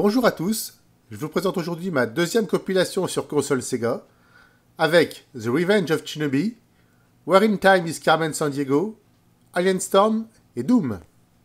Bonjour à tous, je vous présente aujourd'hui ma deuxième compilation sur console Sega, avec The Revenge of Shinobi, Where in Time is Carmen Sandiego, Alien Storm et Doom.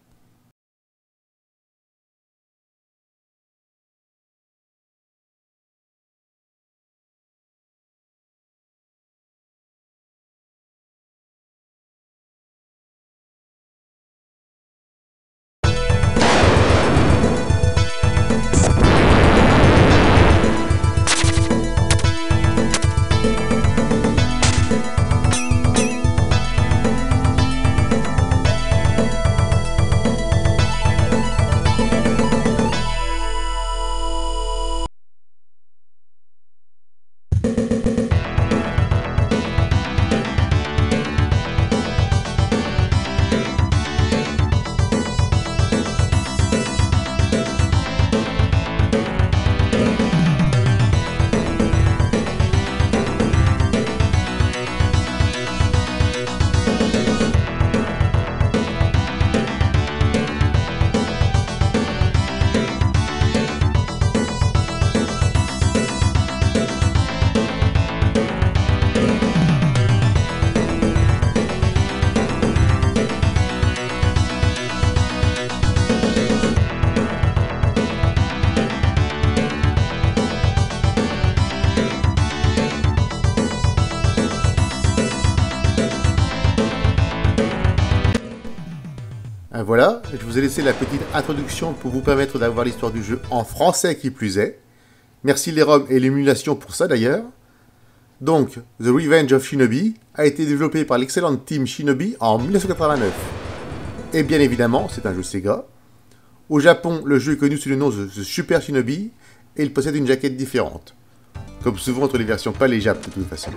Voilà, je vous ai laissé la petite introduction pour vous permettre d'avoir l'histoire du jeu en français qui plus est. Merci les ROM et l'émulation pour ça d'ailleurs. Donc, The Revenge of Shinobi a été développé par l'excellente team Shinobi en 1989. Et bien évidemment, c'est un jeu Sega. Au Japon, le jeu est connu sous le nom de The Super Shinobi et il possède une jaquette différente. Comme souvent entre les versions pas les Jap de toute façon.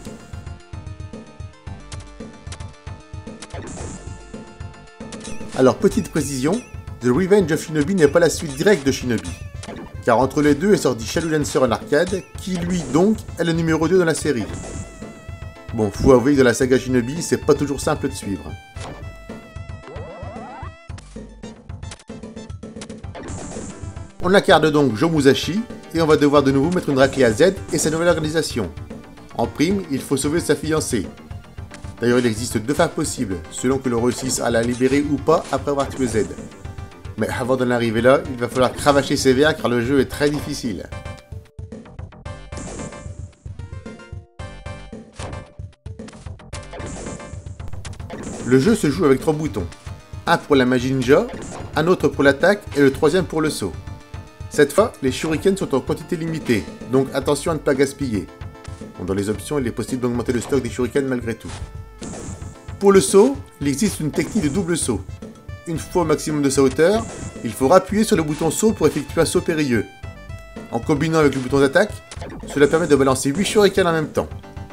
Alors, petite précision, The Revenge of Shinobi n'est pas la suite directe de Shinobi. Car entre les deux est sorti Shadow Dancer en arcade, qui lui donc est le numéro 2 dans la série. Bon, faut avouer que dans la saga Shinobi, c'est pas toujours simple de suivre. On incarne donc Joe Musashi, et on va devoir de nouveau mettre une raclée à Z et sa nouvelle organisation. En prime, il faut sauver sa fiancée. D'ailleurs, il existe deux fins possibles, selon que l'on réussisse à la libérer ou pas après avoir tué Z. Mais avant d'en arriver là, il va falloir cravacher sévère car le jeu est très difficile. Le jeu se joue avec 3 boutons. Un pour la magie ninja, un autre pour l'attaque et le troisième pour le saut. Cette fois, les shurikens sont en quantité limitée, donc attention à ne pas gaspiller. Dans les options, il est possible d'augmenter le stock des shurikens malgré tout. Pour le saut, il existe une technique de double saut. Une fois au maximum de sa hauteur, il faut appuyer sur le bouton saut pour effectuer un saut périlleux. En combinant avec le bouton d'attaque, cela permet de balancer 8 shurikens en même temps.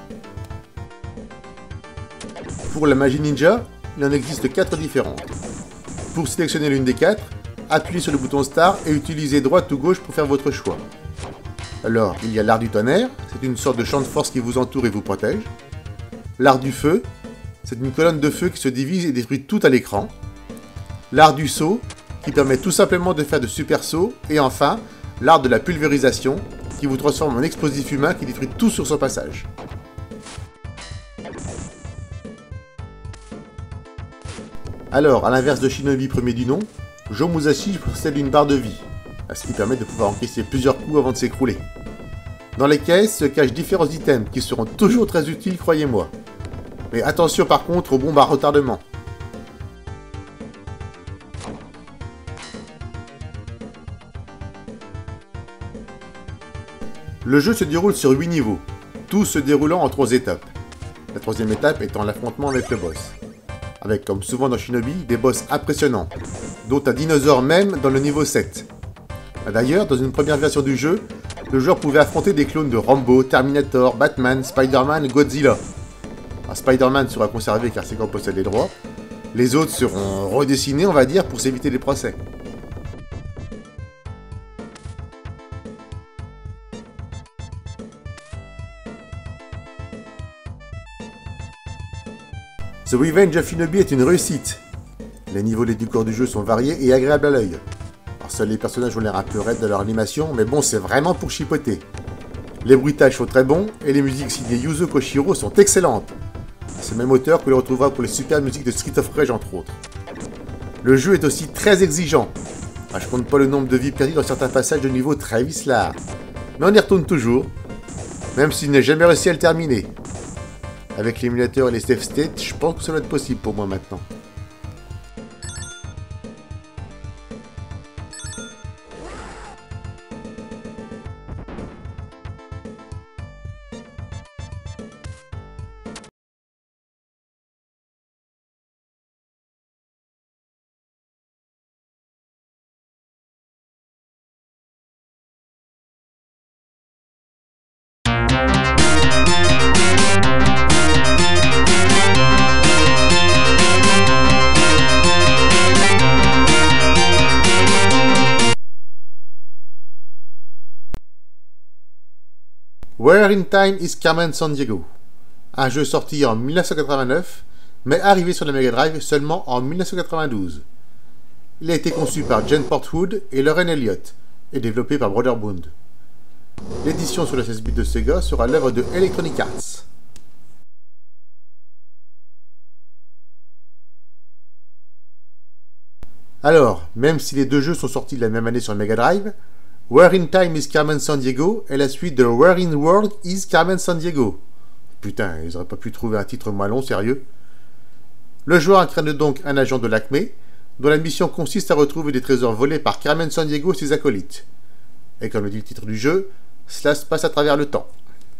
Pour la magie ninja, il en existe 4 différentes. Pour sélectionner l'une des 4, appuyez sur le bouton Star et utilisez droite ou gauche pour faire votre choix. Alors, il y a l'art du tonnerre, c'est une sorte de champ de force qui vous entoure et vous protège. L'art du feu, c'est une colonne de feu qui se divise et détruit tout à l'écran. L'art du saut, qui permet tout simplement de faire de super sauts. Et enfin, l'art de la pulvérisation, qui vous transforme en explosif humain qui détruit tout sur son passage. Alors, à l'inverse de Shinobi premier du nom, Joe Musashi possède une barre de vie, ce qui permet de pouvoir encaisser plusieurs coups avant de s'écrouler. Dans les caisses se cachent différents items qui seront toujours très utiles, croyez-moi. Mais attention par contre aux bombes à retardement. Le jeu se déroule sur 8 niveaux, tous se déroulant en 3 étapes. La troisième étape étant l'affrontement avec le boss. Avec, comme souvent dans Shinobi, des boss impressionnants, dont un dinosaure même dans le niveau 7. D'ailleurs, dans une première version du jeu, le joueur pouvait affronter des clones de Rambo, Terminator, Batman, Spider-Man et Godzilla. Spider-Man sera conservé car Sega possède les droits. Les autres seront redessinés, on va dire, pour s'éviter les procès. The Revenge of Shinobi est une réussite. Les niveaux et les décors du jeu sont variés et agréables à l'œil. Alors, seuls les personnages ont l'air un peu raides de leur animation, mais bon, c'est vraiment pour chipoter. Les bruitages sont très bons, et les musiques signées Yuzo Koshiro sont excellentes. C'est le même auteur que l'on retrouvera pour les super musiques de Street of Rage entre autres. Le jeu est aussi très exigeant. Je compte pas le nombre de vies perdues dans certains passages de niveau très vicelard. Mais on y retourne toujours, même s'il n'a jamais réussi à le terminer. Avec l'émulateur et les save states, je pense que ça doit être possible pour moi maintenant. Where in Time is Carmen Sandiego? Un jeu sorti en 1989, mais arrivé sur la Mega Drive seulement en 1992. Il a été conçu par Jen Portwood et Lauren Elliott, et développé par Brotherbound. L'édition sur le 16 bits de Sega sera l'œuvre de Electronic Arts. Alors, même si les deux jeux sont sortis la même année sur la Mega Drive, Where in Time is Carmen Sandiego est la suite de Where in World is Carmen Sandiego. Putain, ils auraient pas pu trouver un titre moins long, sérieux. Le joueur incarne donc un agent de l'Acme, dont la mission consiste à retrouver des trésors volés par Carmen Sandiego et ses acolytes. Et comme le dit le titre du jeu, cela se passe à travers le temps.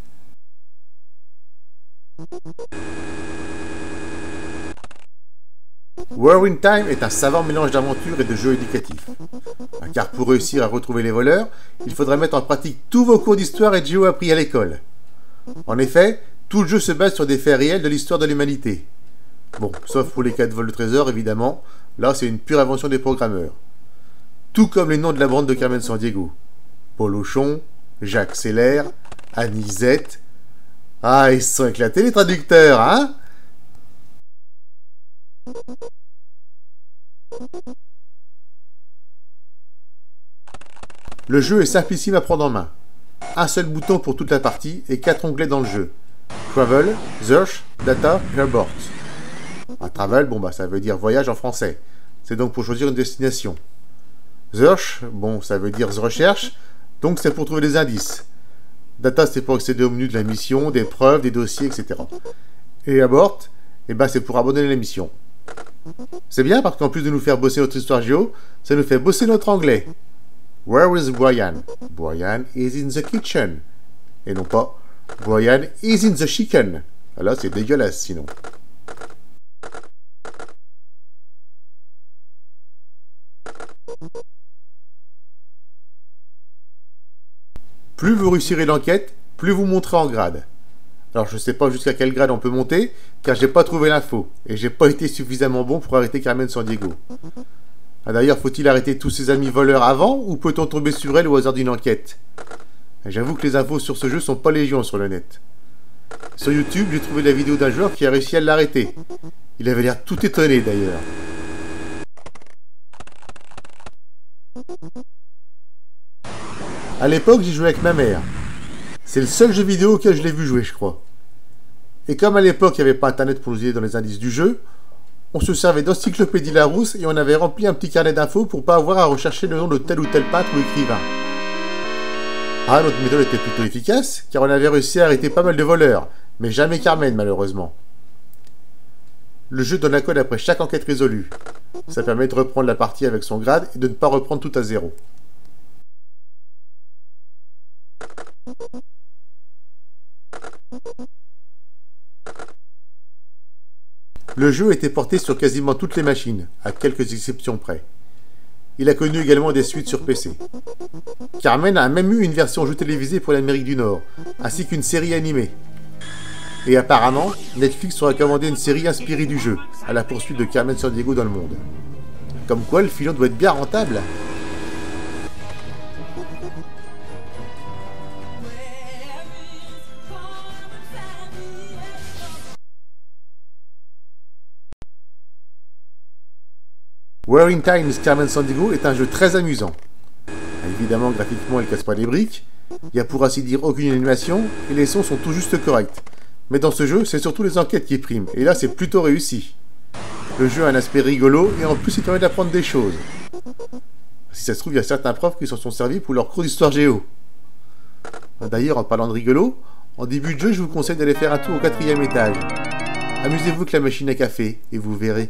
Where in Time est un savant mélange d'aventure et de jeu éducatif. Car pour réussir à retrouver les voleurs, il faudrait mettre en pratique tous vos cours d'histoire et de géo appris à l'école. En effet, tout le jeu se base sur des faits réels de l'histoire de l'humanité. Bon, sauf pour les cas de vol de trésors, évidemment, là c'est une pure invention des programmeurs. Tout comme les noms de la bande de Carmen Sandiego. Paul Auchon, Jacques Seller, Anisette. Ah, ils se sont éclatés les traducteurs, hein? Le jeu est simplissime à prendre en main. Un seul bouton pour toute la partie et 4 onglets dans le jeu. Travel, Search, Data, Abort. Travel, bon ça veut dire voyage en français. C'est donc pour choisir une destination. Search, bon ça veut dire recherche, donc c'est pour trouver des indices. Data c'est pour accéder au menu de la mission, des preuves, des dossiers, etc. Et Abort, c'est pour abandonner la mission. C'est bien parce qu'en plus de nous faire bosser notre histoire géo, ça nous fait bosser notre anglais. Where is Brian? Brian is in the kitchen. Et non pas Brian is in the chicken. Là, c'est dégueulasse sinon. Plus vous réussirez l'enquête, plus vous monterez en grade. Alors je sais pas jusqu'à quel grade on peut monter, car j'ai pas trouvé l'info, et j'ai pas été suffisamment bon pour arrêter Carmen Sandiego. D'ailleurs, faut-il arrêter tous ses amis voleurs avant, ou peut-on tomber sur elle au hasard d'une enquête? J'avoue que les infos sur ce jeu sont pas légion sur le net. Sur YouTube, j'ai trouvé la vidéo d'un joueur qui a réussi à l'arrêter. Il avait l'air tout étonné d'ailleurs. À l'époque, j'ai joué avec ma mère. C'est le seul jeu vidéo auquel je l'ai vu jouer, je crois. Et comme à l'époque, il n'y avait pas internet pour nous aider dans les indices du jeu, on se servait d'encyclopédie Larousse et on avait rempli un petit carnet d'infos pour pas avoir à rechercher le nom de tel ou tel peintre ou écrivain. Notre méthode était plutôt efficace, car on avait réussi à arrêter pas mal de voleurs, mais jamais Carmen malheureusement. Le jeu donne un code après chaque enquête résolue. Ça permet de reprendre la partie avec son grade et de ne pas reprendre tout à zéro. Le jeu était porté sur quasiment toutes les machines, à quelques exceptions près. Il a connu également des suites sur PC. Carmen a même eu une version jeu télévisé pour l'Amérique du Nord, ainsi qu'une série animée. Et apparemment, Netflix aurait commandé une série inspirée du jeu, à la poursuite de Carmen Sandiego dans le monde. Comme quoi, le filon doit être bien rentable. Where in Time Carmen Sandiego est un jeu très amusant. Évidemment, graphiquement, il casse pas les briques. Il n'y a pour ainsi dire aucune animation et les sons sont tout juste corrects. Mais dans ce jeu, c'est surtout les enquêtes qui priment, et là c'est plutôt réussi. Le jeu a un aspect rigolo et en plus il permet d'apprendre des choses. Si ça se trouve, il y a certains profs qui s'en sont servis pour leur cours d'histoire géo. D'ailleurs, en parlant de rigolo, en début de jeu, je vous conseille d'aller faire un tour au 4e étage. Amusez-vous avec la machine à café et vous verrez.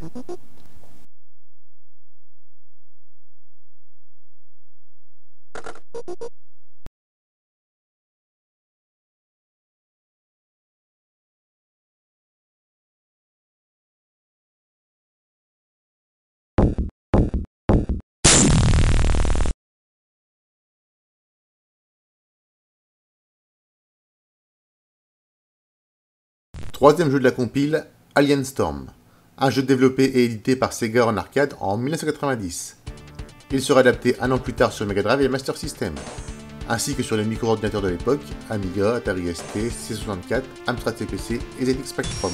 Troisième jeu de la compile, Alien Storm. Un jeu développé et édité par Sega en arcade en 1990. Il sera adapté un an plus tard sur Mega Drive et Master System, ainsi que sur les micro-ordinateurs de l'époque, Amiga, Atari ST, C64, Amstrad CPC et ZX Spectrum.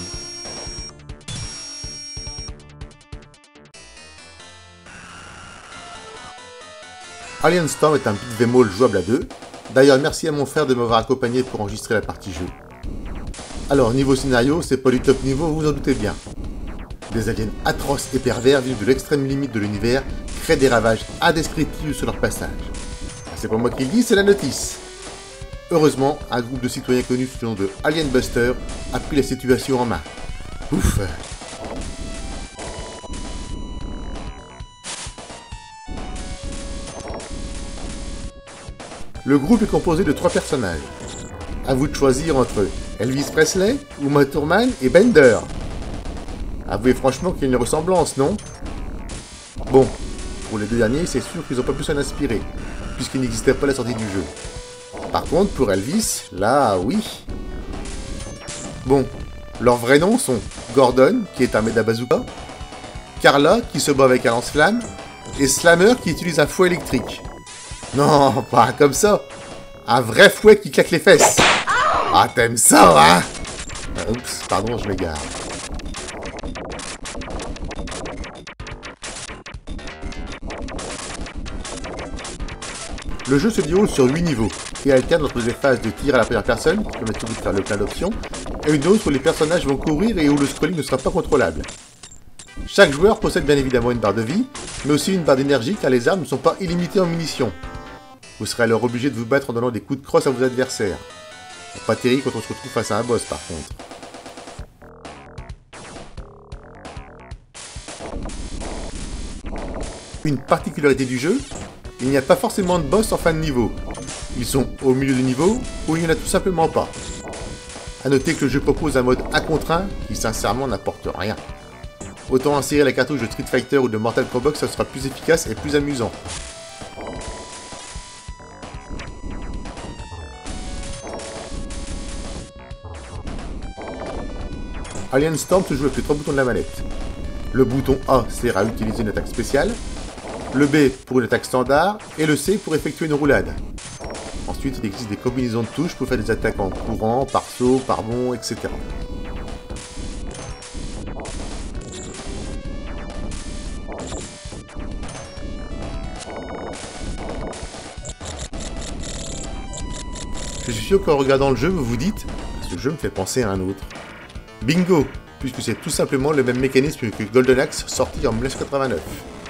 Alien Storm est un beat'em all jouable à deux. D'ailleurs, merci à mon frère de m'avoir accompagné pour enregistrer la partie jeu. Alors, niveau scénario, c'est pas du top niveau, vous vous en doutez bien. Des aliens atroces et pervers venus de l'extrême limite de l'univers créent des ravages indescriptibles sur leur passage. C'est pas moi qui le dis, c'est la notice. Heureusement, un groupe de citoyens connus sous le nom de Alien Buster a pris la situation en main. Ouf. Le groupe est composé de 3 personnages. À vous de choisir entre Elvis Presley, Uma Thurman et Bender. Avouez franchement qu'il y a une ressemblance, non? Bon, pour les deux derniers, c'est sûr qu'ils n'ont pas pu s'en inspirer, puisqu'il n'existait pas la sortie du jeu. Par contre, pour Elvis, là, oui. Bon, leurs vrais noms sont Gordon, qui est armé d'un bazooka, Carla, qui se bat avec un lance-flamme, et Slammer, qui utilise un fouet électrique. Non, pas comme ça. Un vrai fouet qui claque les fesses. Ah, t'aimes ça, hein? Oups, pardon, je m'égare. Le jeu se déroule sur 8 niveaux, et alterne entre des phases de tir à la première personne, qui permettent de faire le plein d'options, et une autre où les personnages vont courir et où le scrolling ne sera pas contrôlable. Chaque joueur possède bien évidemment une barre de vie, mais aussi une barre d'énergie car les armes ne sont pas illimitées en munitions. Vous serez alors obligé de vous battre en donnant des coups de crosse à vos adversaires. Pas terrible quand on se retrouve face à un boss par contre. Une particularité du jeu, il n'y a pas forcément de boss en fin de niveau. Ils sont au milieu du niveau ou il n'y en a tout simplement pas. A noter que le jeu propose un mode 1 contre 1 qui sincèrement n'apporte rien. Autant insérer la cartouche de Street Fighter ou de Mortal Kombat, ça sera plus efficace et plus amusant. Alien Storm se joue avec les 3 boutons de la manette. Le bouton A sert à utiliser une attaque spéciale, le B pour une attaque standard et le C pour effectuer une roulade. Ensuite, il existe des combinaisons de touches pour faire des attaques en courant, par saut, par bond, etc. Je suis sûr qu'en regardant le jeu, vous vous dites « Ce jeu me fait penser à un autre ». Bingo, puisque c'est tout simplement le même mécanisme que Golden Axe sorti en 1989.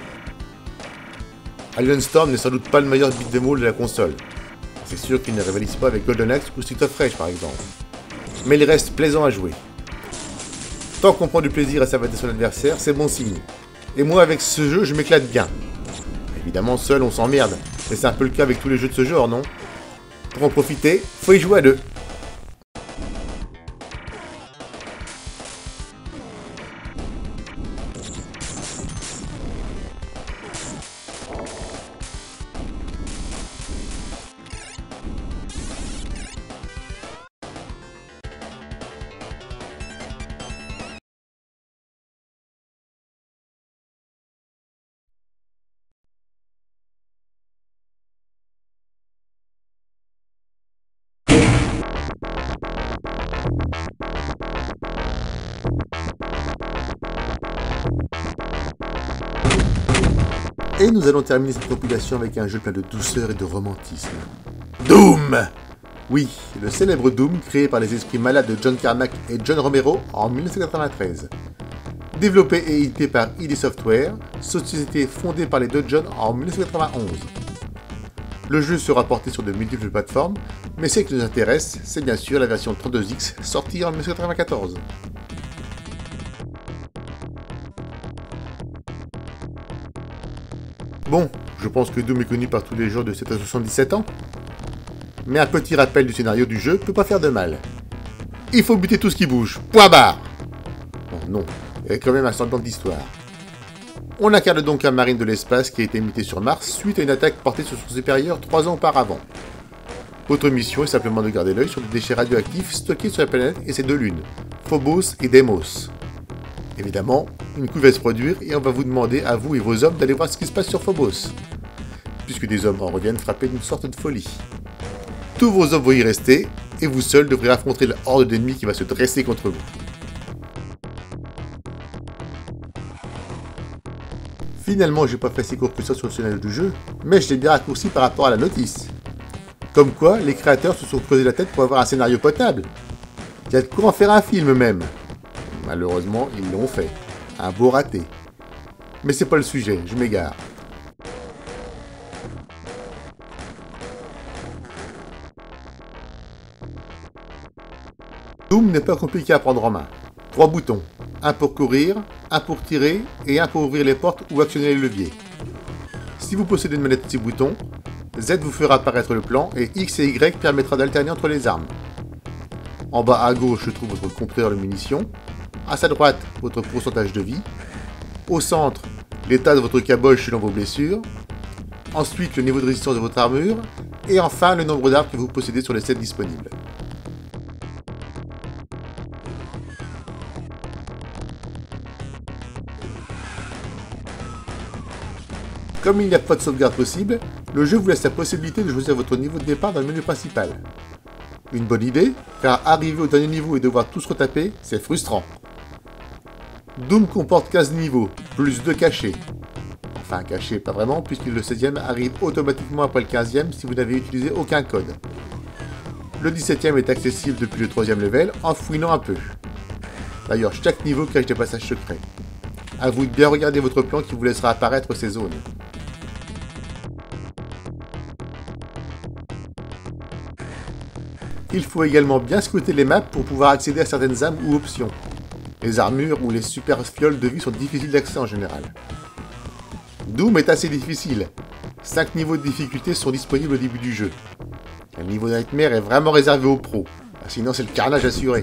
Alien Storm n'est sans doute pas le meilleur beat'em all de la console. C'est sûr qu'il ne rivalise pas avec Golden Axe ou Street of Rage par exemple. Mais il reste plaisant à jouer. Tant qu'on prend du plaisir à savater son adversaire, c'est bon signe. Et moi avec ce jeu, je m'éclate bien. Évidemment seul on s'emmerde, mais c'est un peu le cas avec tous les jeux de ce genre, non? Pour en profiter, faut y jouer à deux. Et nous allons terminer cette compilation avec un jeu plein de douceur et de romantisme. Doom! Oui, le célèbre Doom créé par les esprits malades de John Carmack et John Romero en 1993. Développé et édité par id Software, société fondée par les deux John en 1991. Le jeu sera porté sur de multiples plateformes, mais ce qui nous intéresse, c'est bien sûr la version 32X sortie en 1994. Bon, je pense que Doom est connu par tous les joueurs de 7 à 77 ans. Mais un petit rappel du scénario du jeu peut pas faire de mal. Il faut buter tout ce qui bouge, point barre. Bon, non, il y a quand même un semblant d'histoire. On incarne donc un marine de l'espace qui a été muté sur Mars suite à une attaque portée sur son supérieur 3 ans auparavant. Votre mission est simplement de garder l'œil sur des déchets radioactifs stockés sur la planète et ses deux lunes, Phobos et Deimos. Évidemment, une coupe va se produire et on va vous demander à vous et vos hommes d'aller voir ce qui se passe sur Phobos, puisque des hommes en reviennent frappés d'une sorte de folie. Tous vos hommes vont y rester, et vous seuls devrez affronter la horde d'ennemis qui va se dresser contre vous. Finalement, j'ai pas fait si court que ça sur le scénario du jeu, mais je l'ai bien raccourci par rapport à la notice. Comme quoi, les créateurs se sont creusés la tête pour avoir un scénario potable. Il y a de quoi en faire un film même. Malheureusement, ils l'ont fait. Un beau raté. Mais c'est pas le sujet, je m'égare. Doom n'est pas compliqué à prendre en main. 3 boutons. Un pour courir, un pour tirer et un pour ouvrir les portes ou actionner les leviers. Si vous possédez une manette de 6 boutons, Z vous fera apparaître le plan et X et Y permettra d'alterner entre les armes. En bas à gauche se trouve votre compteur de munitions, à sa droite votre pourcentage de vie, au centre l'état de votre caboche selon vos blessures, ensuite le niveau de résistance de votre armure, et enfin le nombre d'armes que vous possédez sur les sets disponibles. Comme il n'y a pas de sauvegarde possible, le jeu vous laisse la possibilité de choisir votre niveau de départ dans le menu principal. Une bonne idée, car arriver au dernier niveau et devoir tout se retaper, c'est frustrant. Doom comporte 15 niveaux, plus 2 cachés. Enfin, cachés pas vraiment, puisque le 16e arrive automatiquement après le 15e si vous n'avez utilisé aucun code. Le 17e est accessible depuis le 3e level, en fouinant un peu. D'ailleurs, chaque niveau cache des passages secrets. A vous de bien regarder votre plan qui vous laissera apparaître ces zones. Il faut également bien scruter les maps pour pouvoir accéder à certaines armes ou options. Les armures ou les super fioles de vie sont difficiles d'accès en général. Doom est assez difficile. 5 niveaux de difficulté sont disponibles au début du jeu. Le niveau Nightmare est vraiment réservé aux pros, sinon c'est le carnage assuré.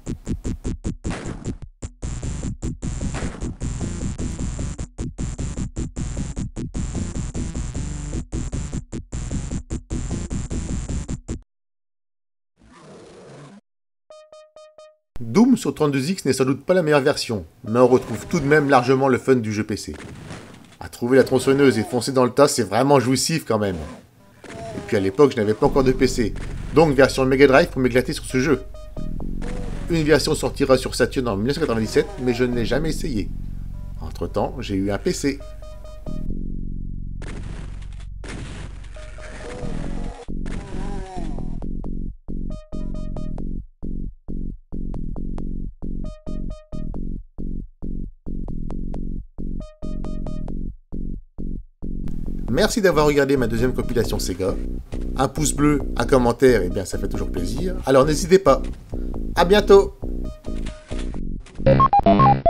Doom sur 32X n'est sans doute pas la meilleure version, mais on retrouve tout de même largement le fun du jeu PC. À trouver la tronçonneuse et foncer dans le tas, c'est vraiment jouissif quand même. Et puis à l'époque, je n'avais pas encore de PC, donc version Mega Drive pour m'éclater sur ce jeu. Une version sortira sur Saturn en 1997, mais je ne l'ai jamais essayé. Entre temps, j'ai eu un PC. Merci d'avoir regardé ma deuxième compilation Sega. Un pouce bleu, un commentaire, et bien ça fait toujours plaisir. Alors n'hésitez pas. À bientôt.